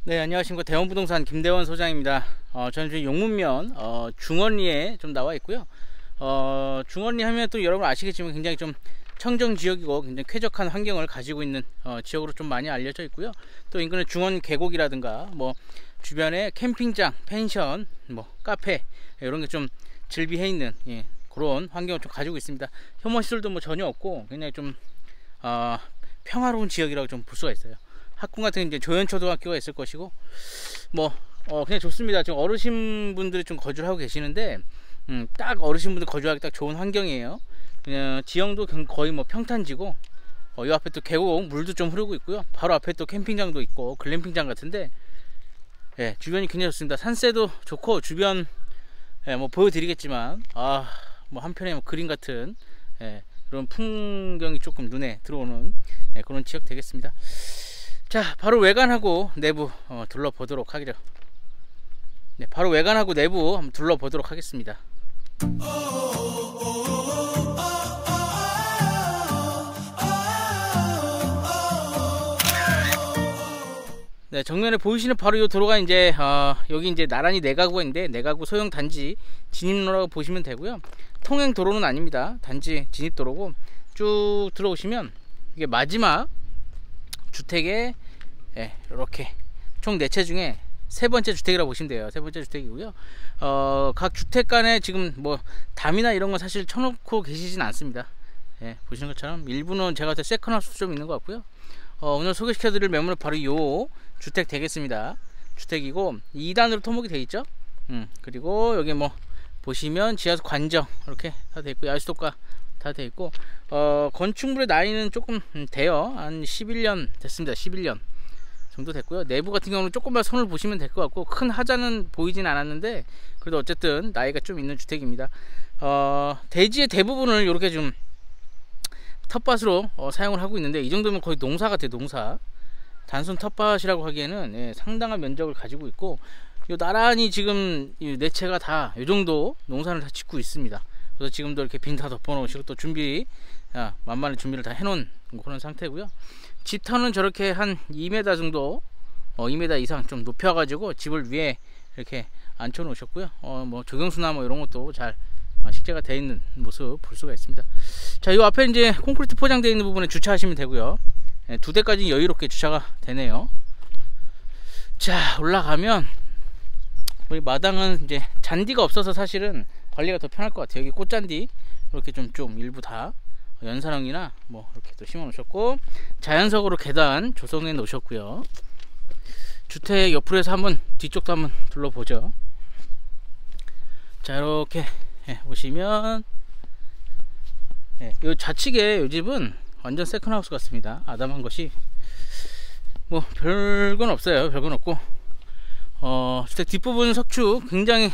네, 안녕하십니까. 대원부동산 김대원 소장입니다. 저는 지금 용문면 중원리에 좀 나와 있고요. 중원리 하면 또 여러분 아시겠지만 굉장히 좀 청정 지역이고 굉장히 쾌적한 환경을 가지고 있는 지역으로 좀 많이 알려져 있고요. 또 인근에 중원 계곡이라든가 뭐 주변에 캠핑장, 펜션, 뭐 카페 이런 게 좀 즐비해 있는 그런 환경을 좀 가지고 있습니다. 혐오 시설도 뭐 전혀 없고 굉장히 좀 평화로운 지역이라고 좀 볼 수가 있어요. 학군 같은 이제 조연초등학교가 있을 것이고 그냥 좋습니다. 지금 어르신분들이 좀 거주를 하고 계시는데 딱 어르신분들 거주하기 딱 좋은 환경이에요. 그냥 지형도 거의 뭐 평탄지고 이 앞에 또 계곡 물도 좀 흐르고 있고요. 바로 앞에 또 캠핑장도 있고 글램핑장 같은데 주변이 굉장히 좋습니다. 산세도 좋고 주변 뭐 보여드리겠지만 뭐 한편에 뭐 그림 같은 그런 풍경이 조금 눈에 들어오는 그런 지역 되겠습니다. 자, 바로 외관하고 내부 둘러보도록 하기로. 네, 바로 외관하고 내부 한번 둘러보도록 하겠습니다. 네, 정면에 보이시는 바로 이 도로가 이제 여기 이제 나란히 네 가구가 있는데 네 가구 소형 단지 진입로라고 보시면 되고요. 통행 도로는 아닙니다. 단지 진입 도로고 쭉 들어오시면 이게 마지막 주택에 이렇게 총 4채 중에 세 번째 주택이라고 보시면 돼요. 세 번째 주택이고요. 각 주택 간에 지금 뭐 담이나 이런 건 사실 쳐놓고 계시진 않습니다. 보시는 것처럼 일부는 제가 봤을 때 세컨하우스 좀 있는 것 같고요. 오늘 소개시켜 드릴 매물은 바로 요 주택 되겠습니다. 주택이고 2단으로 토목이 되어 있죠. 그리고 여기 뭐 보시면 지하수 관정 이렇게 다 되어 있고 야수도가 다 되어 있고 건축물의 나이는 조금 돼요. 한 11년 됐습니다. 11년 정도 됐고요. 내부 같은 경우는 조금만 손을 보시면 될 것 같고 큰 하자는 보이진 않았는데 그래도 어쨌든 나이가 좀 있는 주택입니다. 대지의 대부분을 이렇게 좀 텃밭으로 사용을 하고 있는데 이 정도면 거의 농사 같아요. 농사 단순 텃밭이라고 하기에는 상당한 면적을 가지고 있고 요 나란히 지금 네 채가 다 요 정도 농사를 다 짓고 있습니다. 그래서 지금도 이렇게 빈 다 덮어 놓으시고 또 만만히 준비를 다 해 놓은 그런 상태고요. 집터는 저렇게 한 2m 정도 2m 이상 좀 높여 가지고 집을 위에 이렇게 앉혀 놓으셨고요. 뭐 조경수나 뭐 이런 것도 잘 식재가 되어 있는 모습 볼 수가 있습니다. 자, 이 앞에 이제 콘크리트 포장되어 있는 부분에 주차하시면 되고요. 2대까지 여유롭게 주차가 되네요. 자, 올라가면 우리 마당은 이제 잔디가 없어서 사실은 관리가 더 편할 것 같아요. 여기 꽃잔디 이렇게 좀 일부 다 연산홍이나 뭐 이렇게 또 심어 놓으셨고 자연석으로 계단 조성해 놓으셨고요. 주택 옆으로 해서 한번 뒤쪽도 한번 둘러보죠. 자, 이렇게 보시면 요 좌측에 요 집은 완전 세컨하우스 같습니다. 아담한 것이 뭐 별건 없어요. 별건 없고 주택 뒷부분 석축 굉장히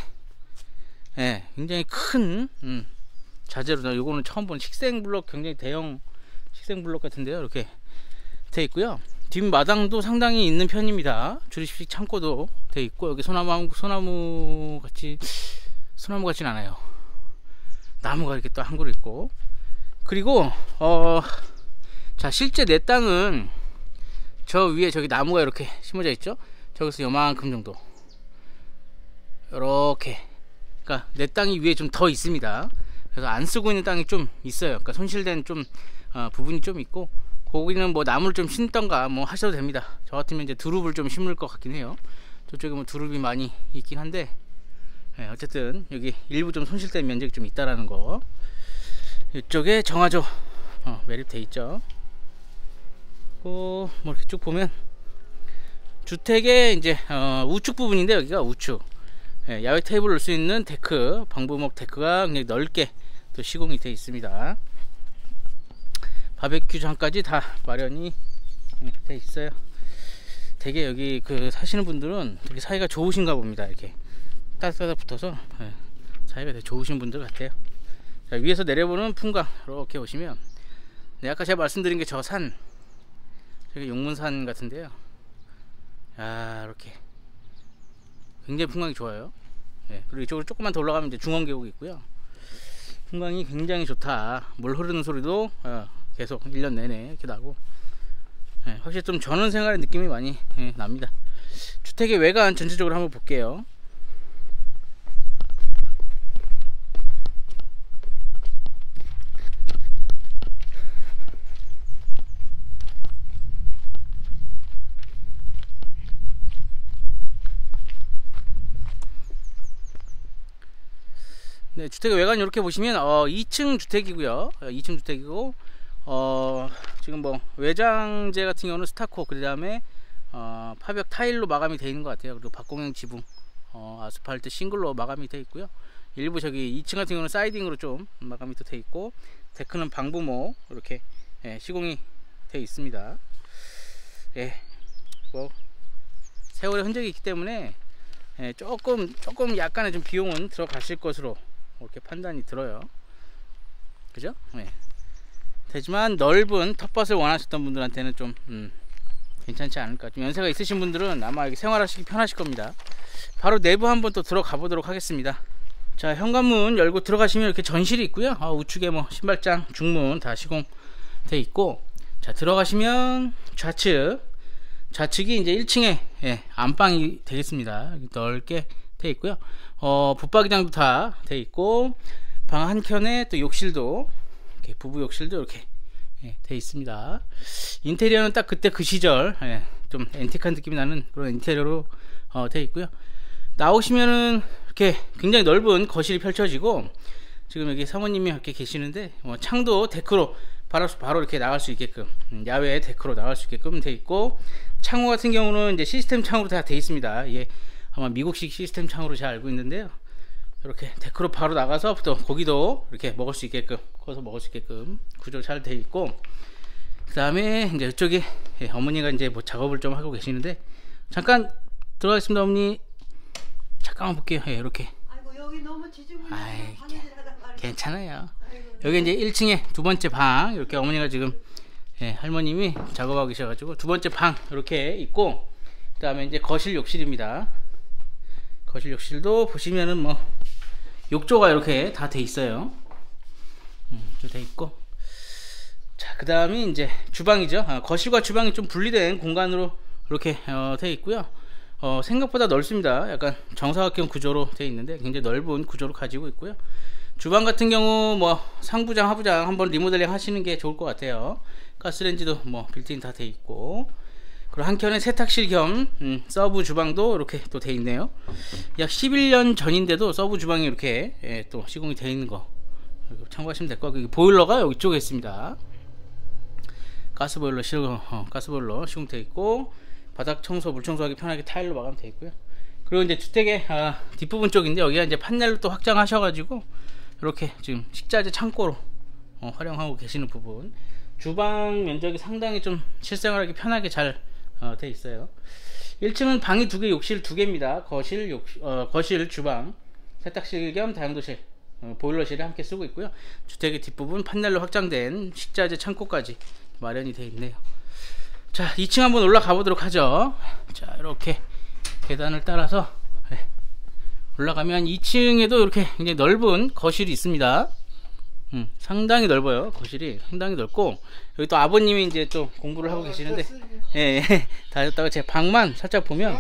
큰 자재로 요거는 처음 본 식생블록 굉장히 대형 식생블록 같은데요. 이렇게 돼 있고요. 뒷마당도 상당히 있는 편입니다. 주립식 창고도 돼 있고 여기 소나무 같진 않아요. 나무가 이렇게 또 한 그루 있고 그리고 자, 실제 내 땅은 저 위에 저기 나무가 이렇게 심어져 있죠. 저기서 요만큼 정도 이렇게 그러니까 내 땅이 위에 좀 더 있습니다. 그래서 안 쓰고 있는 땅이 좀 있어요. 그러니까 손실된 좀 부분이 좀 있고 거기는 뭐 나무를 좀 심던가 뭐 하셔도 됩니다. 저 같으면 이제 두릅을 좀 심을 것 같긴 해요. 저쪽에 뭐 두릅이 많이 있긴 한데 어쨌든 여기 일부 좀 손실된 면적이 좀 있다라는 거. 이쪽에 정화조 매립돼 있죠. 뭐 이렇게 쭉 보면 주택의 이제 우측 부분인데 여기가 우측 야외 테이블을 놓을 수 있는 데크 방부목 데크가 굉장히 넓게 또 시공이 되어 있습니다. 바베큐장까지 다 마련이 되어 있어요. 되게 여기 사시는 분들은 되게 사이가 좋으신가 봅니다. 이렇게 따뜻하게 붙어서 사이가 되게 좋으신 분들 같아요. 자, 위에서 내려보는 풍광 이렇게 보시면 아까 제가 말씀드린 게 저 산 저기 용문산 같은데요. 이렇게 굉장히 풍광이 좋아요. 그리고 이쪽으로 조금만 더 올라가면 이제 중원계곡이 있고요. 풍광이 굉장히 좋다. 물 흐르는 소리도 계속 1년 내내 이렇게 나고 확실히 좀 전원 생활의 느낌이 많이 납니다. 주택의 외관 전체적으로 한번 볼게요. 네, 주택의 외관 이렇게 보시면 2층 주택이고요. 2층 주택이고 지금 뭐 외장재 같은 경우는 스타코, 그 다음에 파벽 타일로 마감이 되어 있는 것 같아요. 그리고 박공형 지붕, 아스팔트 싱글로 마감이 되어 있고요. 일부 저기 2층 같은 경우는 사이딩으로 좀 마감이 또 되어 있고, 데크는 방부모 이렇게 시공이 되어 있습니다. 예, 뭐 세월의 흔적이 있기 때문에 조금 약간의 좀 비용은 들어가실 것으로 이렇게 판단이 들어요. 그죠? 네. 되지만 넓은 텃밭을 원하셨던 분들한테는 좀 괜찮지 않을까. 좀 연세가 있으신 분들은 아마 여기 생활하시기 편하실 겁니다. 바로 내부 한번 또 들어가 보도록 하겠습니다. 자, 현관문 열고 들어가시면 이렇게 전실이 있고요. 우측에 뭐 신발장, 중문 다 시공돼 있고, 자, 들어가시면 좌측이 이제 1층에 안방이 되겠습니다. 넓게 되어 있고요. 붙박이장도 다 되어 있고, 방 한켠에 또 욕실도, 이렇게 부부 욕실도 이렇게 되어 있습니다. 인테리어는 딱 그때 그 시절 좀 앤틱한 느낌이 나는 그런 인테리어로 되어 있고요. 나오시면은 이렇게 굉장히 넓은 거실이 펼쳐지고, 지금 여기 사모님이 이렇게 계시는데 창도 데크로 바로 이렇게 나갈 수 있게끔, 야외 데크로 나갈 수 있게끔 되어 있고, 창호 같은 경우는 이제 시스템 창으로 다 되어 있습니다. 이게 아마 미국식 시스템 창으로 잘 알고 있는데요. 이렇게 데크로 바로 나가서 또 고기도 이렇게 먹을 수 있게끔, 구워서 먹을 수 있게끔 구조 잘 되어 있고, 그 다음에 이제 이쪽에 어머니가 이제 뭐 작업을 좀 하고 계시는데, 잠깐 들어가겠습니다. 어머니 잠깐만 볼게요. 이렇게. 아이고, 여기 너무 지저분해서 괜찮아요. 여기 이제 1층에 두 번째 방, 이렇게 어머니가 지금 할머님이 작업하고 계셔가지고 두 번째 방 이렇게 있고, 그 다음에 이제 거실 욕실입니다. 거실 욕실도 보시면은 뭐 욕조가 이렇게 다 돼 있어요. 돼 있고, 자, 그 다음에 이제 주방이죠. 거실과 주방이 좀 분리된 공간으로 이렇게 돼 있고요. 생각보다 넓습니다. 약간 정사각형 구조로 돼 있는데 굉장히 넓은 구조로 가지고 있고요. 주방 같은 경우 뭐 상부장 하부장 한번 리모델링 하시는 게 좋을 것 같아요. 가스레인지도 뭐 빌트인 다 돼 있고, 그리고 한켠에 세탁실 겸 서브 주방도 이렇게 또 돼 있네요. 약 11년 전인데도 서브 주방이 이렇게 또 시공이 돼 있는 거 참고하시면 될 것 같고, 보일러가 여기 쪽에 있습니다. 가스보일러 시공돼 있고, 바닥 청소, 물 청소하기 편하게 타일로 마감돼 있고요. 그리고 이제 주택의 뒷부분 쪽인데, 여기가 이제 판넬로 또 확장하셔가지고 이렇게 지금 식자재 창고로 활용하고 계시는 부분. 주방 면적이 상당히 좀 실생활하기 편하게 잘 돼 있어요. 1층은 방이 2개, 욕실 2개입니다. 거실, 주방, 세탁실 겸 다용도실, 보일러실을 함께 쓰고 있고요. 주택의 뒷부분 판넬로 확장된 식자재 창고까지 마련이 되어 있네요. 자, 2층 한번 올라가 보도록 하죠. 자, 이렇게 계단을 따라서 올라가면 2층에도 이렇게 굉장히 넓은 거실이 있습니다. 상당히 넓어요. 거실이 상당히 넓고, 여기 또 아버님이 이제 또 공부를 하고 계시는데, 다녔다가 제 방만 살짝 보면,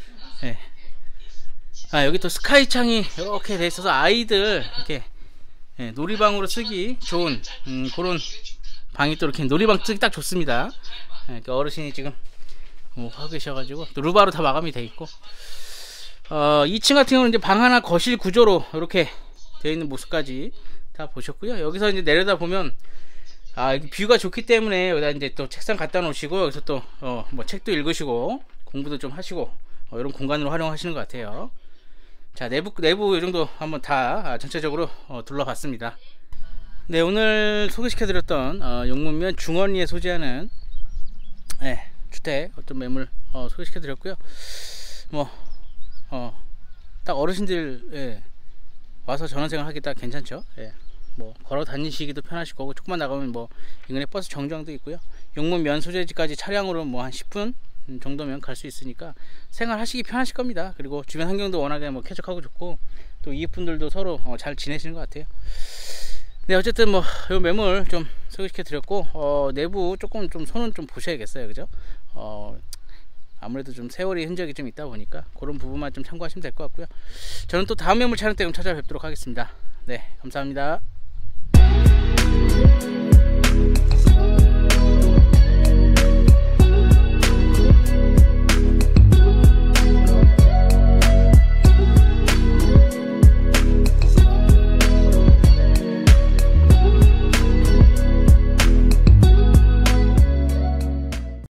여기 또 스카이 창이 이렇게 돼 있어서 아이들 이렇게 놀이방으로 쓰기 좋은 그런 방이 또 이렇게 놀이방 쓰기 딱 좋습니다. 어르신이 지금 하고 계셔가지고 또 루바로 다 마감이 돼 있고, 2층 같은 경우는 이제 방 하나 거실 구조로 이렇게 되어 있는 모습까지 다 보셨고요. 여기서 이제 내려다 보면 여기 뷰가 좋기 때문에 여기다 이제 또 책상 갖다 놓으시고, 여기서 또 뭐 책도 읽으시고 공부도 좀 하시고 이런 공간으로 활용하시는 것 같아요. 자, 내부 이 정도 한번 다 전체적으로 둘러봤습니다. 네, 오늘 소개시켜드렸던 용문면 중원리에 소재하는 주택 어떤 매물 소개시켜드렸고요. 뭐 딱 어르신들 와서 전원생활 하기 딱 괜찮죠. 뭐 걸어 다니시기도 편하실 거고, 조금만 나가면 뭐 인근에 버스 정류장도 있고요. 용문면 소재지까지 차량으로 뭐 한 10분 정도면 갈 수 있으니까 생활하시기 편하실 겁니다. 그리고 주변 환경도 워낙에 뭐 쾌적하고 좋고, 또 이웃분들도 서로 잘 지내시는 것 같아요. 네, 어쨌든 뭐 이 매물 좀 소개시켜 드렸고, 내부 조금 좀 손은 좀 보셔야겠어요. 그죠? 아무래도 좀 세월이 흔적이 좀 있다 보니까 그런 부분만 좀 참고하시면 될 것 같고요. 저는 또 다음 매물 촬영 때 찾아뵙도록 하겠습니다. 네, 감사합니다.